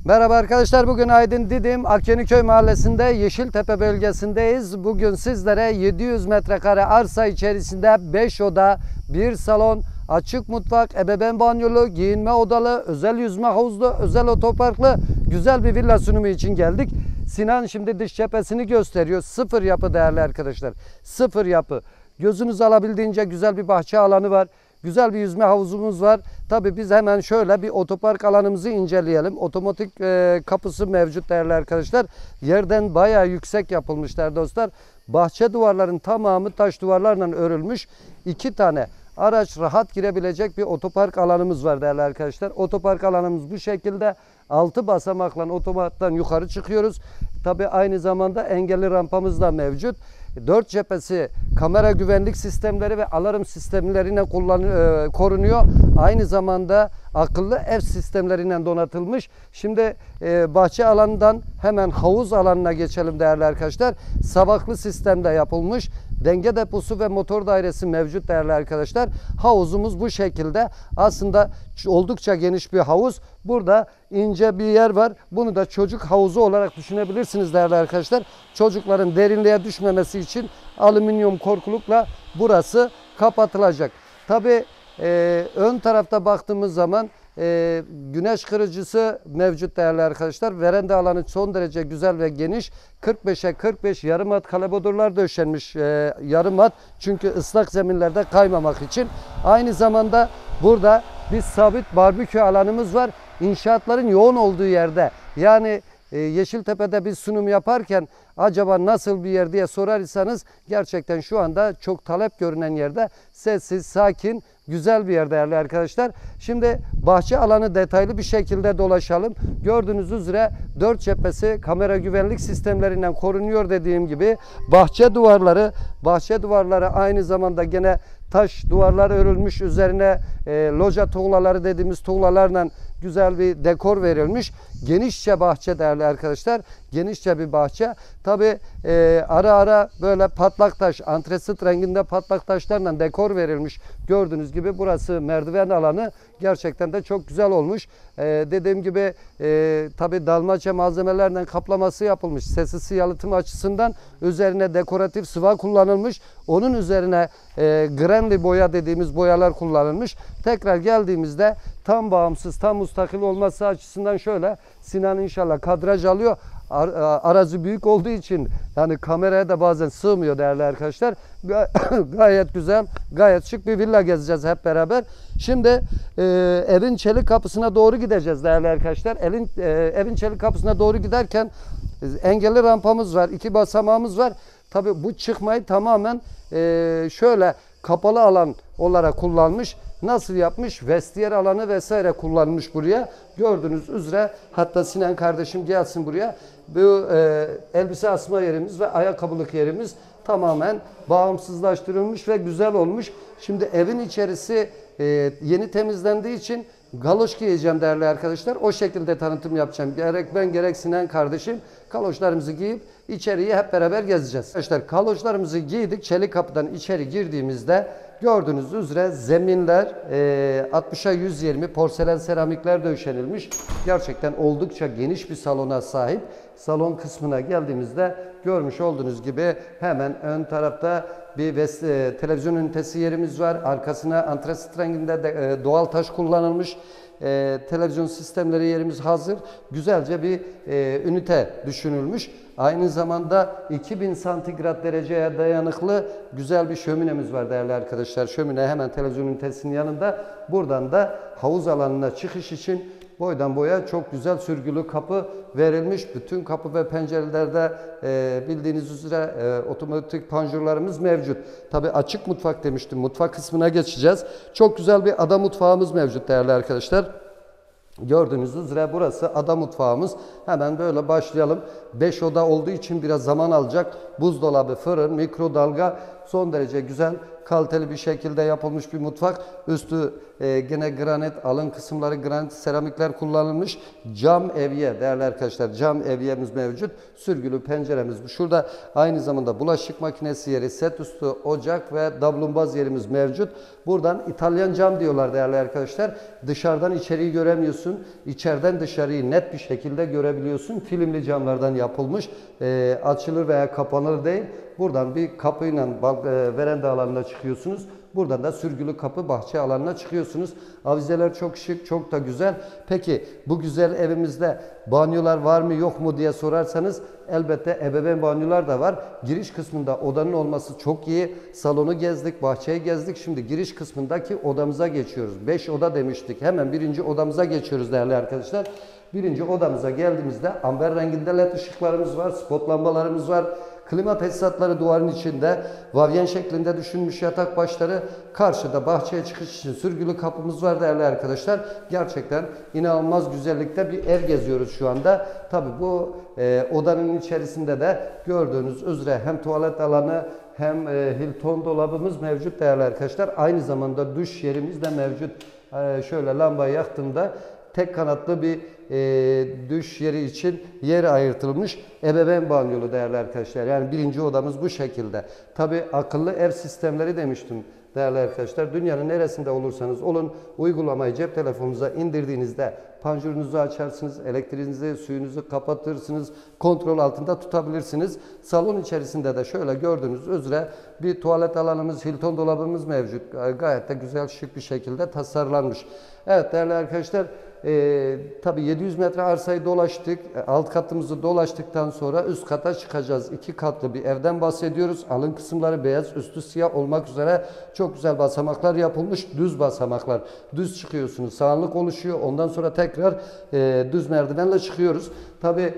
Merhaba arkadaşlar, bugün Aydın Didim Akyeniköy mahallesinde Yeşiltepe bölgesindeyiz. Bugün sizlere 700 metrekare arsa içerisinde 5 oda, 1 salon, açık mutfak, ebeveyn banyolu, giyinme odalı, özel yüzme havuzlu, özel otoparklı güzel bir villa sunumu için geldik. Sinan şimdi dış cephesini gösteriyor. Sıfır yapı değerli arkadaşlar. Sıfır yapı. Gözünüz alabildiğince güzel bir bahçe alanı var. Güzel bir yüzme havuzumuz var. Tabii biz hemen şöyle bir otopark alanımızı inceleyelim. Otomatik kapısı mevcut değerli arkadaşlar. Yerden bayağı yüksek yapılmış değerli dostlar. Bahçe duvarların tamamı taş duvarlarla örülmüş. 2 tane araç rahat girebilecek bir otopark alanımız var değerli arkadaşlar. Otopark alanımız bu şekilde. 6 basamakla otomatikten yukarı çıkıyoruz. Tabii aynı zamanda engelli rampamız da mevcut. 4 cephesi kamera güvenlik sistemleri ve alarm sistemlerine korunuyor. Aynı zamanda akıllı ev sistemleriyle donatılmış. Şimdi bahçe alanından hemen havuz alanına geçelim değerli arkadaşlar. Sabaklı sistemde yapılmış. Denge deposu ve motor dairesi mevcut değerli arkadaşlar. Havuzumuz bu şekilde. Aslında oldukça geniş bir havuz. Burada ince bir yer var. Bunu da çocuk havuzu olarak düşünebilirsiniz değerli arkadaşlar. Çocukların derinliğe düşmemesi için alüminyum korkulukla burası kapatılacak. Tabii ön tarafta baktığımız zaman güneş kırıcısı mevcut değerli arkadaşlar. Veranda alanı son derece güzel ve geniş. 45'e 45 yarım at kalebodurlar döşenmiş, yarım at, çünkü ıslak zeminlerde kaymamak için. Aynı zamanda burada bir sabit barbekü alanımız var. İnşaatların yoğun olduğu yerde, yani Yeşiltepe'de bir sunum yaparken acaba nasıl bir yer diye sorarsanız, gerçekten şu anda çok talep görünen yerde, sessiz, sakin, güzel bir yer değerli arkadaşlar. Şimdi bahçe alanı detaylı bir şekilde dolaşalım. Gördüğünüz üzere 4 cephesi kamera güvenlik sistemlerinden korunuyor dediğim gibi. Bahçe duvarları aynı zamanda gene taş duvarlar örülmüş. Üzerine loca tuğlaları dediğimiz tuğlalarla güzel bir dekor verilmiş. Genişçe bahçe değerli arkadaşlar. Genişçe bir bahçe. Tabi ara ara böyle patlak taş, antresit renginde patlak taşlarla dekor verilmiş. Gördüğünüz gibi burası merdiven alanı. Gerçekten de çok güzel olmuş. Dediğim gibi tabi dalmaçya malzemelerden kaplaması yapılmış. Sessiz yalıtım açısından üzerine dekoratif sıva kullanılmış. Onun üzerine granli boya dediğimiz boyalar kullanılmış. Tekrar geldiğimizde tam bağımsız, tam müstakil olması açısından şöyle, Sinan inşallah kadraj alıyor. Arazi büyük olduğu için yani kameraya da bazen sığmıyor değerli arkadaşlar. Gayet güzel, gayet şık bir villa gezeceğiz hep beraber. Şimdi evin çelik kapısına doğru gideceğiz değerli arkadaşlar. Evin çelik kapısına doğru giderken engelli rampamız var, 2 basamağımız var. Tabii bu çıkmayı tamamen şöyle kapalı alan olarak kullanmış. Nasıl yapmış? Vestiyer alanı vesaire kullanmış buraya. Gördüğünüz üzere, hatta Sinan kardeşim gelsin buraya. Bu elbise asma yerimiz ve ayakkabılık yerimiz tamamen bağımsızlaştırılmış ve güzel olmuş. Şimdi evin içerisi yeni temizlendiği için galoş giyeceğim değerli arkadaşlar. O şekilde tanıtım yapacağım. Gerek ben gerek Sinan kardeşim galoşlarımızı giyip içeriye hep beraber gezeceğiz. Arkadaşlar galoşlarımızı giydik. Çelik kapıdan içeri girdiğimizde gördüğünüz üzere zeminler 60'a 120 porselen seramikler döşenilmiş. Gerçekten oldukça geniş bir salona sahip. Salon kısmına geldiğimizde görmüş olduğunuz gibi hemen ön tarafta bir televizyon ünitesi yerimiz var. Arkasına antresit renginde doğal taş kullanılmış. Televizyon sistemleri yerimiz hazır. Güzelce bir ünite düşünülmüş. Aynı zamanda 2000 santigrat dereceye dayanıklı güzel bir şöminemiz var değerli arkadaşlar. Şömine hemen televizyon ünitesinin yanında. Buradan da havuz alanına çıkış için boydan boya çok güzel sürgülü kapı verilmiş. Bütün kapı ve pencerelerde bildiğiniz üzere otomatik panjurlarımız mevcut. Tabi açık mutfak demiştim. Mutfak kısmına geçeceğiz. Çok güzel bir ada mutfağımız mevcut değerli arkadaşlar. Gördüğünüz üzere burası ada mutfağımız. Hemen böyle başlayalım. 5 oda olduğu için biraz zaman alacak. Buzdolabı, fırın, mikrodalga, son derece güzel kaliteli bir şekilde yapılmış bir mutfak. Üstü gene granit, alın kısımları granit seramikler kullanılmış. Cam evye değerli arkadaşlar, cam evyemiz mevcut. Sürgülü penceremiz bu. Şurada aynı zamanda bulaşık makinesi yeri, set üstü ocak ve davlumbaz yerimiz mevcut. Buradan İtalyan cam diyorlar değerli arkadaşlar. Dışarıdan içeriği göremiyorsun. İçeriden dışarıyı net bir şekilde görebiliyorsun. Filmli camlardan yapılmış. Açılır veya kapanır değil. Buradan bir kapıyla veranda alanına çıkıyorsunuz. Buradan da sürgülü kapı bahçe alanına çıkıyorsunuz. Avizeler çok şık, çok da güzel. Peki bu güzel evimizde banyolar var mı yok mu diye sorarsanız elbette ebeveyn banyolar da var. Giriş kısmında odanın olması çok iyi. Salonu gezdik, bahçeyi gezdik. Şimdi giriş kısmındaki odamıza geçiyoruz. 5 oda demiştik. Hemen birinci odamıza geçiyoruz değerli arkadaşlar. Birinci odamıza geldiğimizde amber renginde led ışıklarımız var, spot lambalarımız var. Klima tesisatları duvarın içinde, vavyen şeklinde düşünmüş yatak başları. Karşıda bahçeye çıkış için sürgülü kapımız var değerli arkadaşlar. Gerçekten inanılmaz güzellikte bir ev geziyoruz şu anda. Tabii bu odanın içerisinde de gördüğünüz üzere hem tuvalet alanı hem Hilton dolabımız mevcut değerli arkadaşlar. Aynı zamanda duş yerimiz de mevcut. Şöyle lambayı yaktığımda tek kanatlı bir duş yeri için yer ayırtılmış ebeveyn banyolu değerli arkadaşlar. Yani birinci odamız bu şekilde. Tabi akıllı ev sistemleri demiştim değerli arkadaşlar. Dünyanın neresinde olursanız olun uygulamayı cep telefonunuza indirdiğinizde panjurunuzu açarsınız, elektriğinizi, suyunuzu kapatırsınız, kontrol altında tutabilirsiniz. Salon içerisinde de şöyle gördüğünüz üzere bir tuvalet alanımız, Hilton dolabımız mevcut. Gayet de güzel, şık bir şekilde tasarlanmış. Evet değerli arkadaşlar, tabii 700 metre arsayı dolaştık. Alt katımızı dolaştıktan sonra üst kata çıkacağız. 2 katlı bir evden bahsediyoruz. Alın kısımları beyaz, üstü siyah olmak üzere çok güzel basamaklar yapılmış. Düz basamaklar. Düz çıkıyorsunuz. Sağanlık oluşuyor. Ondan sonra tekrar düz merdivenle çıkıyoruz. Tabii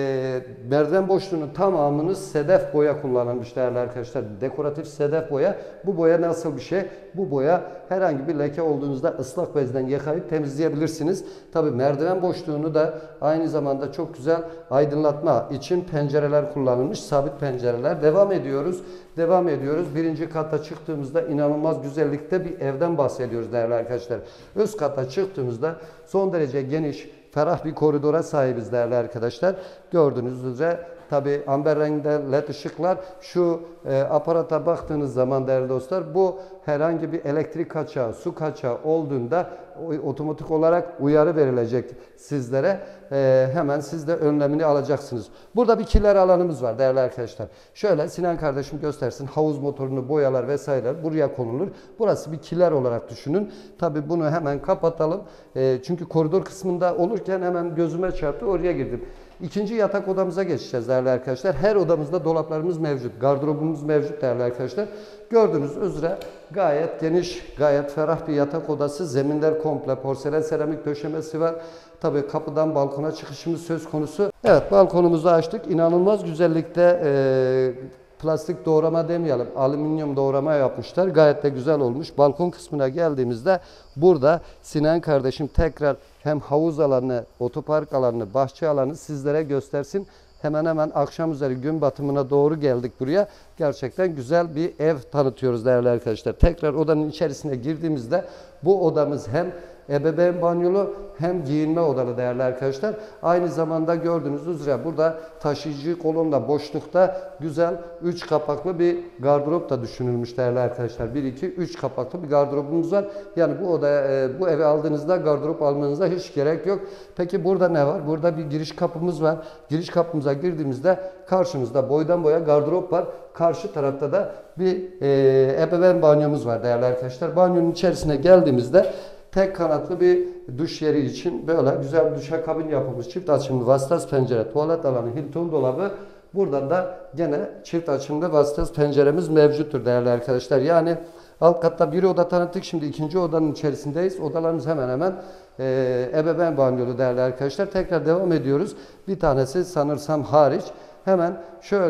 merdiven boşluğunun tamamını sedef boya kullanılmış değerli arkadaşlar. Dekoratif sedef boya. Bu boya nasıl bir şey? Bu boya herhangi bir leke olduğunuzda ıslak bezden yıkayıp temizleyebilirsiniz. Tabii merdiven boşluğunu da aynı zamanda çok güzel aydınlatma için pencereler kullanılmış. Sabit pencereler. Devam ediyoruz. Devam ediyoruz. Birinci kata çıktığımızda inanılmaz güzellikte bir evden bahsediyoruz değerli arkadaşlar. Üst kata çıktığımızda son derece geniş, ferah bir koridora sahibiz değerli arkadaşlar. Gördüğünüz üzere tabi amber renginde led ışıklar. Şu aparata baktığınız zaman değerli dostlar bu herhangi bir elektrik kaçağı, su kaçağı olduğunda otomatik olarak uyarı verilecek sizlere. Hemen siz de önlemini alacaksınız. Burada bir kiler alanımız var değerli arkadaşlar. Şöyle Sinan kardeşim göstersin. Havuz motorunu, boyalar vesaire buraya konulur. Burası bir kiler olarak düşünün. Tabi bunu hemen kapatalım. Çünkü koridor kısmında olurken hemen gözüme çarptı. Oraya girdim. İkinci yatak odamıza geçeceğiz değerli arkadaşlar. Her odamızda dolaplarımız mevcut. Gardırobumuz mevcut değerli arkadaşlar. Gördüğünüz üzere gayet geniş, gayet ferah bir yatak odası. Zeminler komple porselen seramik döşemesi var. Tabii kapıdan balkona çıkışımız söz konusu. Evet, balkonumuzu açtık. İnanılmaz güzellikte plastik doğrama demeyelim, alüminyum doğrama yapmışlar. Gayet de güzel olmuş. Balkon kısmına geldiğimizde burada Sinan kardeşim tekrar hem havuz alanı, otopark alanı, bahçe alanı sizlere göstersin. Hemen hemen akşam üzeri gün batımına doğru geldik buraya. Gerçekten güzel bir ev tanıtıyoruz değerli arkadaşlar. Tekrar odanın içerisine girdiğimizde bu odamız hem ebeveyn banyolu hem giyinme odalı değerli arkadaşlar. Aynı zamanda gördüğünüz üzere burada taşıyıcı kolonla boşlukta güzel 3 kapaklı bir gardırop da düşünülmüş değerli arkadaşlar. 1, 2, 3 kapaklı bir gardırobumuz var. Yani bu odaya, bu evi aldığınızda gardırop almanıza hiç gerek yok. Peki burada ne var? Burada bir giriş kapımız var. Giriş kapımıza girdiğimizde karşımızda boydan boya gardırop var. Karşı tarafta da bir ebeveyn banyomuz var değerli arkadaşlar. Banyonun içerisine geldiğimizde tek kanatlı bir duş yeri için böyle güzel duşakabin yapılmış. Çift açımlı vasıtası pencere, tuvalet alanı, Hilton dolabı. Buradan da gene çift açımlı vasıtası penceremiz mevcuttur değerli arkadaşlar. Yani alt katta bir oda tanıttık. Şimdi ikinci odanın içerisindeyiz. Odalarımız hemen hemen ebeveyn banyolu değerli arkadaşlar. Tekrar devam ediyoruz. Bir tanesi sanırsam hariç. Hemen şöyle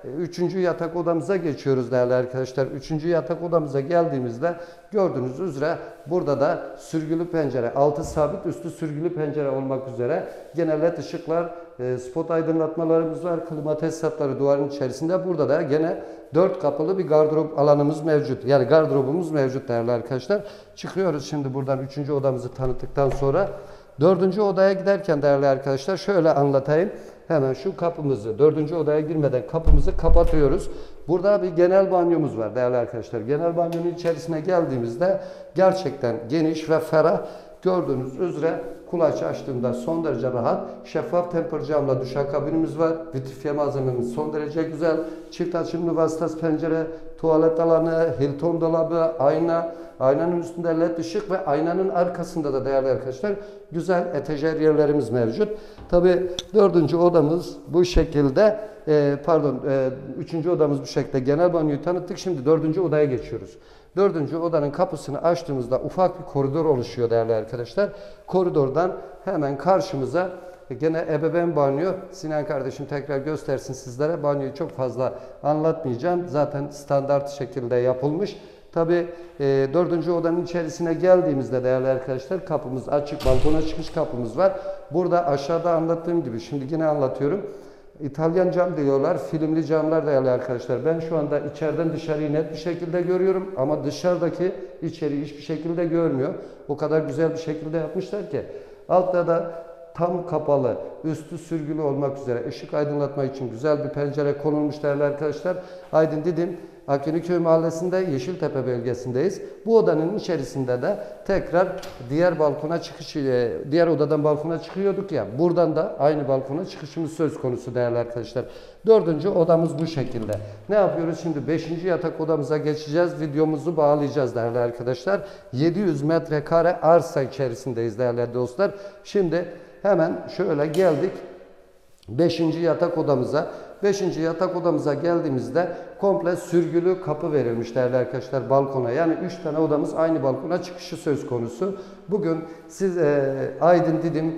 üçüncü yatak odamıza geçiyoruz değerli arkadaşlar. Üçüncü yatak odamıza geldiğimizde gördüğünüz üzere burada da sürgülü pencere, altı sabit üstü sürgülü pencere olmak üzere gene led ışıklar, spot aydınlatmalarımız var, klima tesisatları duvarın içerisinde. Burada da gene 4 kapılı bir gardırop alanımız mevcut. Yani gardırobumuz mevcut değerli arkadaşlar. Çıkıyoruz şimdi buradan 3. odamızı tanıttıktan sonra. 4. odaya giderken değerli arkadaşlar şöyle anlatayım. Hemen şu kapımızı, 4. odaya girmeden kapımızı kapatıyoruz. Burada bir genel banyomuz var değerli arkadaşlar. Genel banyonun içerisine geldiğimizde gerçekten geniş ve ferah. Gördüğünüz üzere kulaç açtığımda son derece rahat. Şeffaf temper camla duşakabinimiz var. Vitrifiye malzememiz son derece güzel. Çift açımlı vasıtası pencere, tuvalet alanı, Hilton dolabı, ayna. Aynanın üstünde led ışık ve aynanın arkasında da değerli arkadaşlar güzel etajer yerlerimiz mevcut. Tabi 4. odamız bu şekilde, 3. odamız bu şekilde genel banyoyu tanıttık. Şimdi 4. odaya geçiyoruz. 4. odanın kapısını açtığımızda ufak bir koridor oluşuyor değerli arkadaşlar. Koridordan hemen karşımıza gene ebeveyn banyo. Sinan kardeşim tekrar göstersin sizlere. Banyoyu çok fazla anlatmayacağım. Zaten standart şekilde yapılmış. Tabi 4. odanın içerisine geldiğimizde değerli arkadaşlar kapımız açık, balkona çıkış kapımız var. Burada aşağıda anlattığım gibi şimdi yine anlatıyorum. İtalyan cam diyorlar, filmli camlar değerli arkadaşlar. Ben şu anda içeriden dışarıyı net bir şekilde görüyorum ama dışarıdaki içeriği hiçbir şekilde görmüyor. O kadar güzel bir şekilde yapmışlar ki. Altta da tam kapalı, üstü sürgülü olmak üzere ışık aydınlatma için güzel bir pencere konulmuş değerli arkadaşlar. Aydın Didim Akiniköy Mahallesi'nde Yeşiltepe bölgesindeyiz. Bu odanın içerisinde de tekrar diğer balkona çıkış, diğer odadan balkona çıkıyorduk ya. Buradan da aynı balkona çıkışımız söz konusu değerli arkadaşlar. 4. odamız bu şekilde. Ne yapıyoruz şimdi? 5. yatak odamıza geçeceğiz. Videomuzu bağlayacağız değerli arkadaşlar. 700 metrekare arsa içerisindeyiz değerli dostlar. Şimdi hemen şöyle geldik 5. yatak odamıza. 5. yatak odamıza geldiğimizde komple sürgülü kapı verilmiş değerli arkadaşlar balkona. Yani 3 tane odamız aynı balkona çıkışı söz konusu. Bugün siz Aydın Didim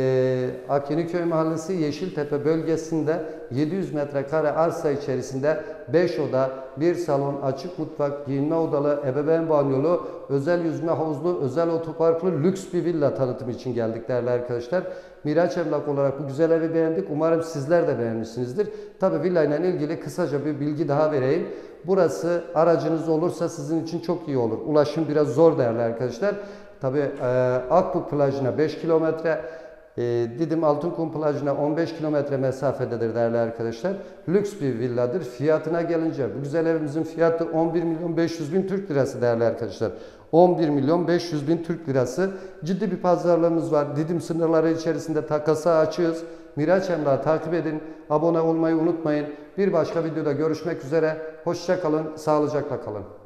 Akiniköy Mahallesi Yeşiltepe bölgesinde 700 metrekare arsa içerisinde 5 oda, 1 salon, açık mutfak, giyinme odalı, ebeveyn banyolu, özel yüzme havuzlu, özel otoparklı lüks bir villa tanıtımı için geldik değerli arkadaşlar. Miraç Emlak olarak bu güzel evi beğendik. Umarım sizler de beğenmişsinizdir. Tabi villa ile ilgili kısaca bir bilgi daha vereyim. Burası aracınız olursa sizin için çok iyi olur. Ulaşım biraz zor değerli arkadaşlar. Tabi Akbuk plajına 5 kilometre, Didim Altınkum plajına 15 kilometre mesafededir değerli arkadaşlar. Lüks bir villadır. Fiyatına gelince bu güzel evimizin fiyatı 11.500.000 Türk lirası değerli arkadaşlar. 11.500.000 Türk lirası. Ciddi bir pazarlığımız var. Didim sınırları içerisinde takasa açığız. Miraç Emlak'ı takip edin. Abone olmayı unutmayın. Bir başka videoda görüşmek üzere. Hoşça kalın. Sağlıcakla kalın.